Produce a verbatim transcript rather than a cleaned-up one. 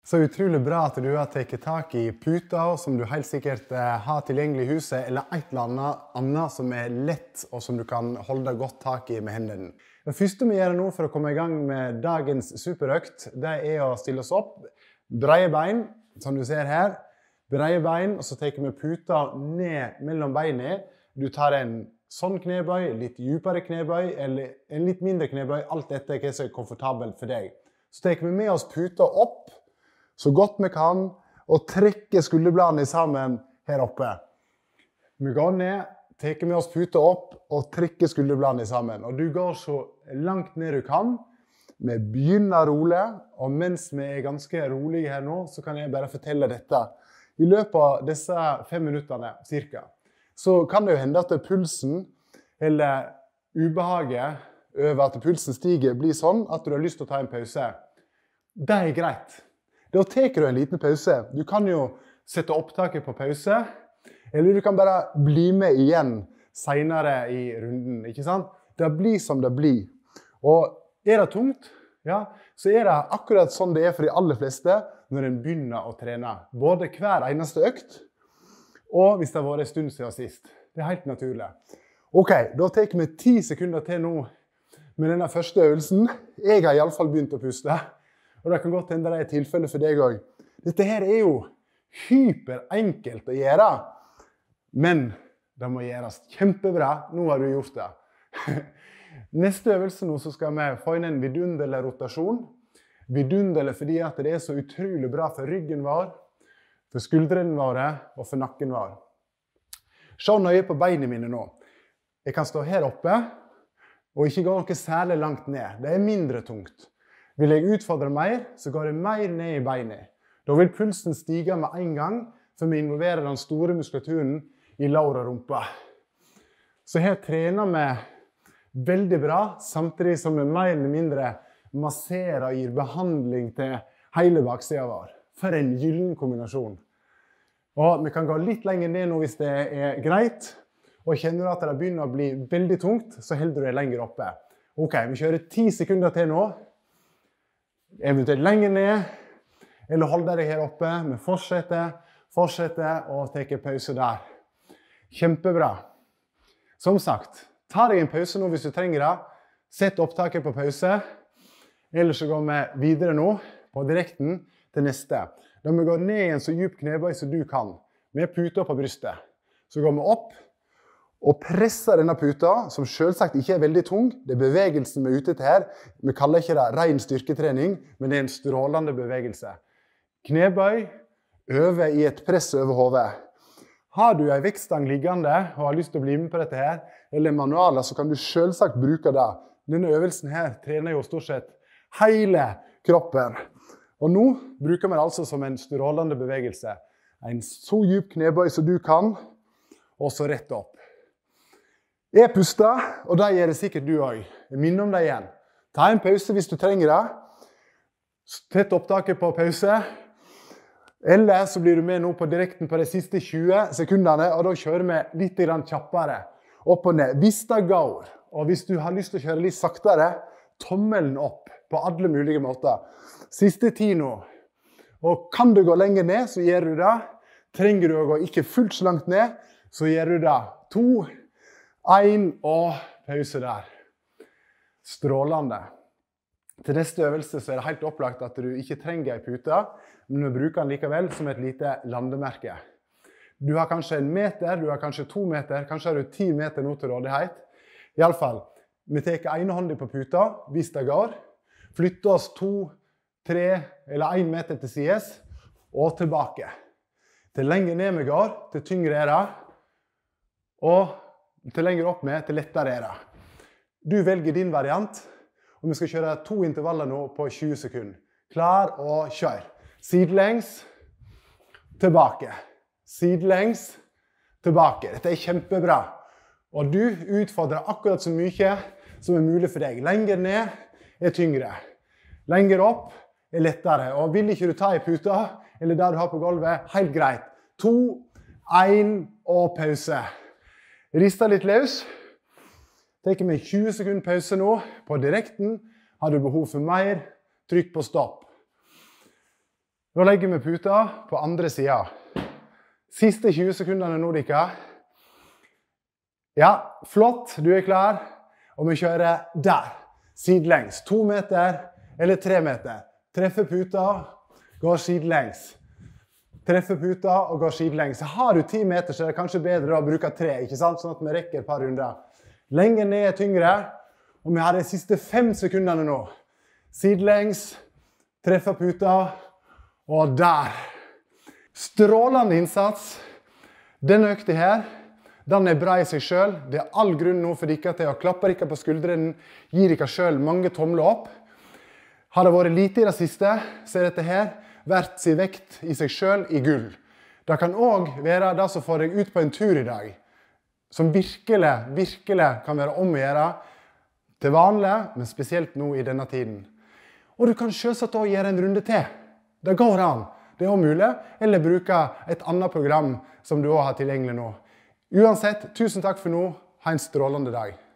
Så utrolig bra at du har tatt tak i puta, som du helt sikkert har tilgjengelig i huset, eller et eller annet, annet som er lett og som du kan holde godt tak i med hendene. Det første vi gjør nå for å komme i gang med dagens superøkt, det er å stille oss opp, breie bein, som du ser her. Breie bein, og så tar vi puta ned mellom beinene. Du tar en sånn knebøy, litt dypere knebøy, eller en litt mindre knebøy, alt etter hva som er komfortabelt for deg. Så tar vi med oss puta opp, så godt vi kan, og trekker skulderbladene sammen her oppe. Vi går ned, tar med oss puta opp, og trekker skulderbladene sammen. Og du går så langt ned du kan. Vi begynner rolig, og mens vi er ganske rolige her nå, så kan jeg bare fortelle dette. I løpet av disse fem minutterne, cirka, så kan det jo hende at pulsen, eller ubehaget over at pulsen stiger, blir sånn at du har lyst til å ta en pause. Det er greit. Da tar du en liten pause. Du kan jo sette opptaket på pause, eller du kan bare bli med igjen senere i runden, ikke sant? Det blir som det blir. Og er det tungt, ja, så er det akkurat sånn det er for de aller fleste når en begynner å trene. Både hver eneste økt, og hvis det har vært en stund siden sist. Det er helt naturlig. Ok, da tar vi ti sekunder til nå med denne første øvelsen. Jeg har i alle fall begynt å puste. Og det kan godt hende det er tilfelle for deg også. Dette her er jo hyperenkelt å gjøre, men det må gjøres kjempebra. Nå har du gjort det. Neste øvelse nå så skal vi få inn en vidunderlig rotasjon. Vidunderlig fordi at det er så utrolig bra for ryggen vår, for skuldrene våre og for nakken vår. Se nøye på beina mine nå. Jeg kan stå her oppe og ikke gå noe særlig langt ned. Det er mindre tungt. Vil jeg utfordre mer, så går jeg mer ned i beinet. Da vil pulsen stige med en gang, for vi involverer den store muskulaturen i lår og rumpa. Så her trener vi veldig bra, samtidig som vi mer eller mindre masserer og gir behandling til hele baksiden vår. For en gyllen kombinasjon. Og vi kan gå litt lenger ned nå hvis det er greit. Og kjenner du at det begynner å bli veldig tungt, så holder du det lenger oppe. Ok, vi kjører ti sekunder til nå. Eventuelt lenger ned, eller hold deg her oppe, men fortsette, fortsette og take pause der. Kjempebra. Som sagt, ta deg en pause nå hvis du trenger det. Sett opptaket på pause, ellers så går vi videre nå på direkten til neste. Da vi går ned i en så djup knebøy som du kan, med puta på brystet. Så går vi opp og presser denne puta, som selvsagt ikke er veldig tung. Det er bevegelsen vi er ute til her. Vi kaller ikke det ren styrketrening, men det er en strålende bevegelse. Knebøy, øve i et press over hodet. Har du en vektstang liggende og har lyst til å bli med på dette her, eller manualer, så kan du selvsagt bruke det. Denne øvelsen her trener jo stort sett hele kroppen. Og nå bruker vi det altså som en strålende bevegelse. En så djup knebøy som du kan, og så rett opp. Jeg puster, og det gjør det sikkert du også. Jeg minner om det igjen. Ta en pause hvis du trenger det. Tett opptaket på pause. Eller så blir du med nå på direkten på de siste tjue sekundene, og da kjører vi litt kjappere. Opp og ned. Hvis det går, og hvis du har lyst til å kjøre litt saktere, tommelen opp på alle mulige måter. Siste ti nå. Og kan du gå lenger ned, så gjør du det. Trenger du å gå ikke fullt så langt ned, så gjør du det. To, en og pause der. Strålende. Til neste øvelse så er det helt opplagt at du ikke trenger en pute, men du bruker den likevel som et lite landemerke. Du har kanskje en meter, du har kanskje to meter, kanskje har du ti meter nå til rådighet. I alle fall, vi tar ene hånden på puta, hvis det går. Flytter oss to, tre eller en meter til sides, og tilbake. Til lenger ned vi går, til tyngre er det, og til lenger opp med, til lettere er det. Du velger din variant, og vi skal kjøre to intervaller nå på tjue sekunder. Klar og kjør. Sidelengs, tilbake. Sidelengs, tilbake. Dette er kjempebra. Og du utfordrer akkurat så mye som er mulig for deg. Lenger ned er tyngre. Lenger opp er lettere. Og vil ikke du ta i puta, eller der du har på gulvet, helt greit. To, en og pause. Rista litt løs. Teker vi tjue sekunder pause nå på direkten. Har du behov for mer, trykk på stopp. Da legger vi puta på andre siden. Siste tjue sekundene nå, dere. Ja, flott, du er klar. Og vi kjører der. Sidelengs. To meter eller tre meter. Treffer puta, går sidelengs. Treffer puta og går sidelengs. Har du ti meter, så er det kanskje bedre å bruke tre, ikke sant? Sånn at vi rekker et par runder. Lenger ned er tyngre. Og vi har de siste fem sekundene nå. Sidelengs, treffer puta, og der. Strålende innsats. Denne økta her, den er bra i seg selv. Det er all grunn nå for dere til å klappe dere på skuldrene, gi dere selv mange tomler opp. Har det vært lite i det siste, så er dette her verdt sin vekt i seg selv i gull. Det kan også være det som får deg ut på en tur i dag, som virkelig, virkelig kan være om å gjøre til vanlig, men spesielt nå i denne tiden. Og du kan selvsagt også gjøre en runde til. Det går an. Det er også mulig, eller bruke et annet program som du også har tilgjengelig nå. Uansett, tusen takk for nå. Ha en strålende dag.